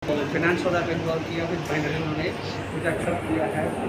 Finance वाला का involve किया, फिर फाइनली उन्होंने मुझे एक्सेप्ट किया है।